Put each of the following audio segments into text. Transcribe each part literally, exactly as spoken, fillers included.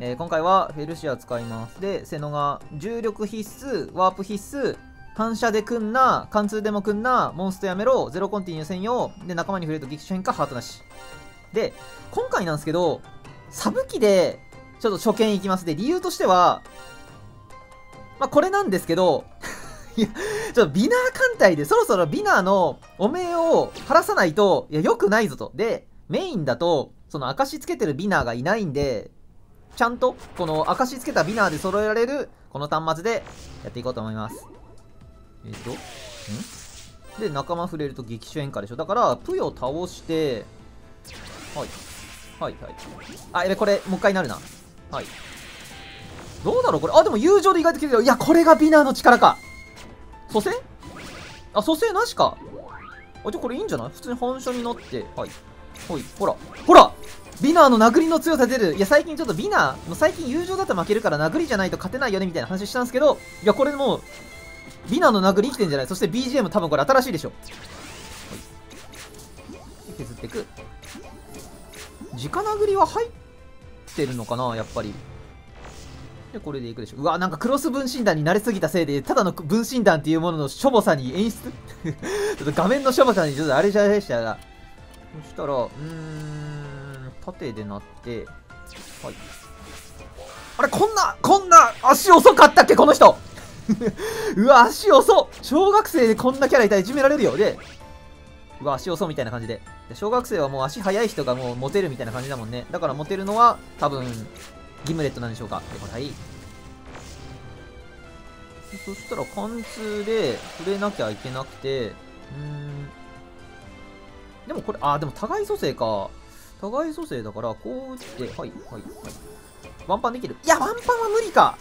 えー、今回はフェルシア使います。で、セノが重力必須、ワープ必須、反射でくんな、貫通でもくんな、モンストやめろ、ゼロコンティニュー専用、で、仲間に触れると激種変化、ハートなし。で、今回なんですけど、サブ機で、ちょっと初見いきます。で、理由としては、まあ、これなんですけど、いや、ちょっとビナー艦隊でそろそろビナーの汚名を晴らさないと、いや、良くないぞと。で、メインだと、その証つけてるビナーがいないんで、ちゃんと、この証つけたビナーで揃えられる、この端末でやっていこうと思います。えっ、ー、と、んで、仲間触れると激種変化でしょ。だから、プヨ倒して、はい。はいはい。あ、やべ、これ、もう一回なるな。はい。どうだろうこれ。あ、でも友情で意外と切れる。いや、これがビナーの力か。蘇生あ、蘇生なしか。あ、じゃあこれいいんじゃない普通に反射になって。はい。ほい。ほら。ほらビナーの殴りの強さ出る。いや、最近ちょっとビナー、もう最近友情だと負けるから殴りじゃないと勝てないよねみたいな話したんですけど、いや、これもう、ビナーの殴り生きてんじゃないそして ビージーエム 多分これ新しいでしょ。はい。削っていく。直殴りは入ってるのかなやっぱり。で、これでいくでしょ。うわ、なんかクロス分身弾に慣れすぎたせいで、ただの分身弾っていうもののしょぼさに演出ちょっと画面のしょぼさにちょっとあれじゃでしたが。そしたら、うーん、縦でなって、はい。あれ、こんな、こんな足遅かったっけこの人うわ、足遅小学生でこんなキャラいたらいじめられるよ。で、うわ、足遅みたいな感じで。小学生はもう足速い人がもうモテるみたいな感じだもんね。だからモテるのは多分、ギムレットなんでしょうか。で、これはい。そしたら貫通で触れなきゃいけなくて、うーん。でもこれ、あー、でも互い蘇生か。互い蘇生だから、こう打って、はい、はい、はい。ワンパンできる。いや、ワンパンは無理か。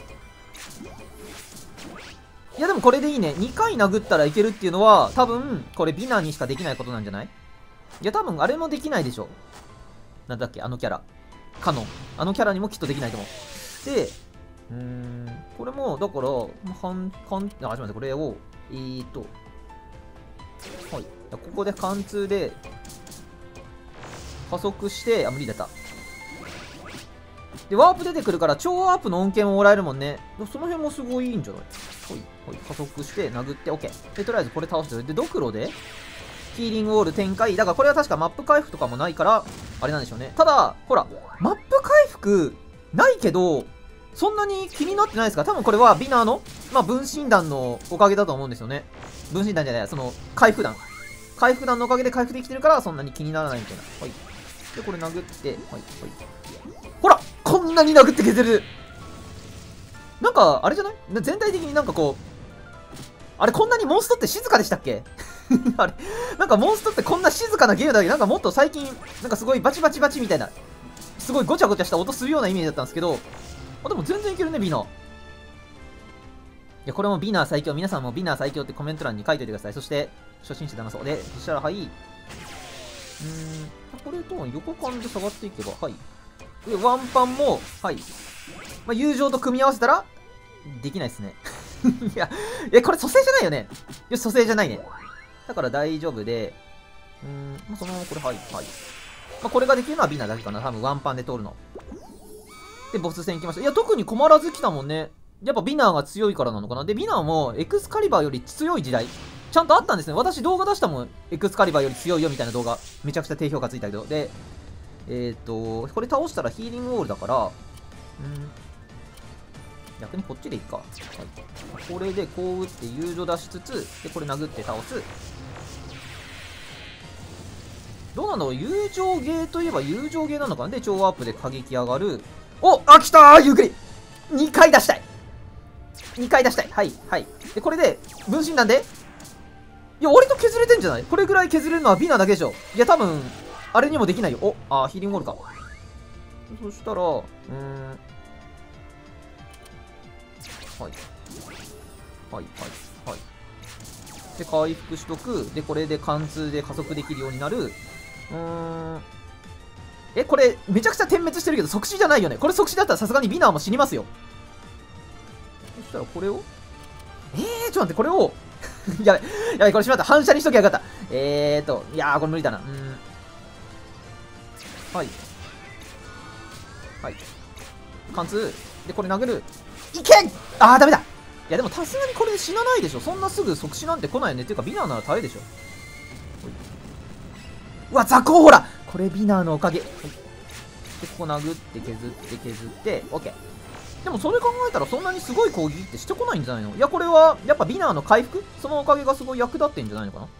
いや、でもこれでいいね。にかい殴ったらいけるっていうのは、多分、これビナーにしかできないことなんじゃない？いや、多分、あれもできないでしょ。なんだっけ、あのキャラ。カノン。あのキャラにもきっとできないと思う。で、うーん、これも、だから、はん、かん、あ、ちょっと待って、これを、えーと、はい。ここで貫通で、加速して、あ、無理だった。で、ワープ出てくるから、超ワープの恩恵ももらえるもんね。その辺もすごいいいんじゃない？ほい、ほい、加速して、殴って、OK。で、とりあえずこれ倒してる。で、ドクロで、ヒーリングウォール展開。だからこれは確かマップ回復とかもないから、あれなんでしょうね。ただ、ほら、マップ回復、ないけど、そんなに気になってないですか？多分これはビナーの、まあ、分身弾のおかげだと思うんですよね。分身弾じゃない、その、回復弾。回復弾のおかげで回復できてるから、そんなに気にならないみたいな。はい。で、これ殴って、はい、はい。ほらこんなに殴って削れるなんか、あれじゃない全体的になんかこう、あれこんなにモンストって静かでしたっけあれなんかモンストってこんな静かなゲームだけど、なんかもっと最近、なんかすごいバチバチバチみたいな、すごいごちゃごちゃした音するようなイメージだったんですけど、あ、でも全然いけるね、ビナー。いや、これもビナー最強。皆さんもビナー最強ってコメント欄に書いておいてください。そして、初心者だなそうで、そしたら、はい。うーん、これと横間で下がっていけば、はい。で、ワンパンも、はい。まあ、友情と組み合わせたら、できないですね。いや、え、これ蘇生じゃないよね。よし、蘇生じゃないね。だから大丈夫で、うーん、まあ、そのままこれ、はい、はい。まあ、これができるのはビナーだけかな。多分ワンパンで通るの。で、ボス戦行きました。いや、特に困らず来たもんね。やっぱビナーが強いからなのかな。で、ビナーもエクスカリバーより強い時代、ちゃんとあったんですね。私動画出したもん。エクスカリバーより強いよみたいな動画。めちゃくちゃ低評価ついたけど。で、えっと、これ倒したらヒーリングウォールだから、うん。逆にこっちでいいか。はい。これでこう打って友情出しつつ、で、これ殴って倒す。どうなんだろう友情ゲーといえば友情ゲーなのかな。で、超ワープで過激上がる。おあ、来たーゆっくり !に 回出したい !に 回出したいはい、はい。で、これで、分身なんでいや、割と削れてんじゃないこれぐらい削れるのはビナーだけでしょ。いや、多分、あれにもできないよ。おあー、ヒーリングウォールか。そしたら、うーん。はい。はい、はい、はい。で、回復しとく。で、これで貫通で加速できるようになる。うーん。え、これ、めちゃくちゃ点滅してるけど、即死じゃないよね。これ即死だったらさすがにビナーも死にますよ。そしたらこれをえー、ちょっと待って、これをやべ、やべ、これしまった。反射にしときゃよかった。えーと、いやー、これ無理だな。うーん。はい。はい。 貫通。で、これ殴る。いけあー、ダメだ。いや、でもさすがにこれで死なないでしょ。そんなすぐ即死なんて来ないよね。っていうか、ビナーなら耐えでしょ。うわ、雑魚ほらこれビナーのおかげ。はい。で、ここ殴って削って削って、オッケー。でもそれ考えたらそんなにすごい攻撃ってしてこないんじゃないの？いや、これは、やっぱビナーの回復そのおかげがすごい役立ってんじゃないのかな。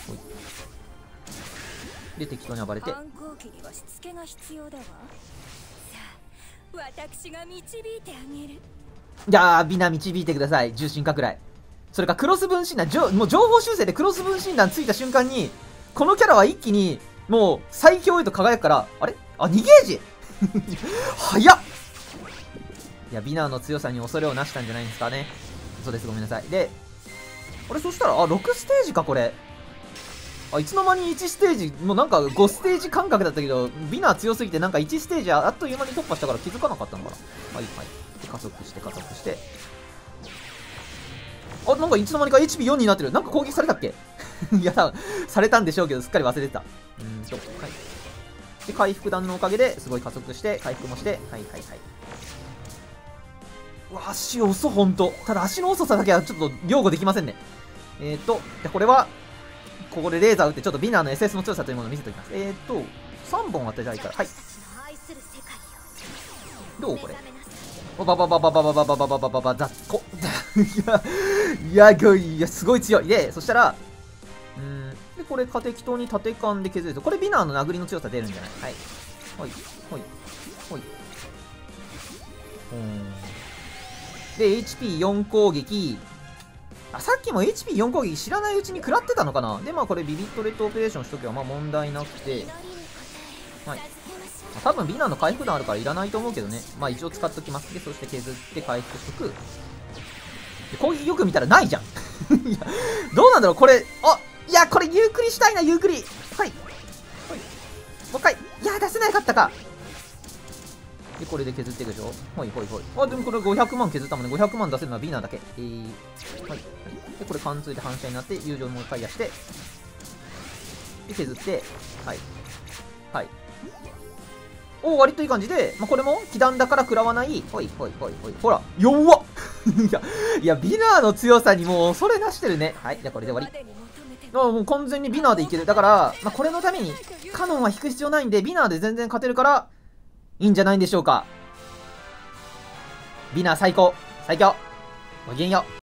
で、適当に暴れて。 反抗期にはしつけが必要だわ。さあ、私が導いてあげる。 いやー、ビナー導いてください。重心拡大。それか、クロス分身弾、じょもう情報修正でクロス分身弾ついた瞬間に、このキャラは一気に、もう、最強へと輝くから、あれあ、にゲージ早っ。いや、ビナーの強さに恐れをなしたんじゃないんですかね。そうです、ごめんなさい。で、あれ、そしたら、あ、ろくステージか、これ。あ、いつの間にいちステージ、もうなんかごステージ感覚だったけど、ビナー強すぎてなんかいちステージあっという間に突破したから気づかなかったのかな。はいはい。で、加速して加速して。あ、なんかいつの間にか エイチピーよん になってる。なんか攻撃されたっけいや、多分されたんでしょうけど、すっかり忘れてた。うーんと、はい。で、回復弾のおかげですごい加速して、回復もして、はいはいはい。うわ、足遅ほんと。ただ足の遅さだけはちょっと擁護できませんね。えーと、で、これは、ここでレーザー打ってちょっとビナーの エスエス の強さというものを見せておきます。えーと、さんぼん当てたいから、はい。どうこれ。ババババババババババババババザッコ。いや、いや、いや、すごい強い。で、そしたら、うーん、で、これ、適当に縦間で削ると、これビナーの殴りの強さ出るんじゃない？はい。ほい、ほい、ほい。うーん。で、エイチピーよん 攻撃。あ、さっきも エイチピーよん 攻撃知らないうちに食らってたのかな。で、まあこれビビットレッドオペレーションしとけばまあ問題なくて。はい。多分ビナーの回復弾あるからいらないと思うけどね。まあ一応使っときます。で、そして削って回復しとく。で、攻撃よく見たらないじゃん。いや、どうなんだろうこれ。あ、いや、これゆっくりしたいな、ゆっくり。はい。はい。もう一回。いや、出せなかったか。で、これで削っていくでしょ。ほいほいほい。あ、でもこれごひゃくまん削ったもんね。ごひゃくまん出せるのはビナーだけ。えー、はい。はい。で、これ貫通で反射になって、友情もう一回やして、で、削って、はい。はい。おー、割といい感じで、まあ、これも、被弾だから食らわない。ほいほいほいほい。ほら、弱っいや、いや、ビナーの強さにもう恐れなしてるね。はい。じゃあこれで終わり。あ、もう完全にビナーでいける。だから、まあ、これのために、カノンは引く必要ないんで、ビナーで全然勝てるから、いいんじゃないんでしょうか。ビナー最高。最強。ごきげんよう。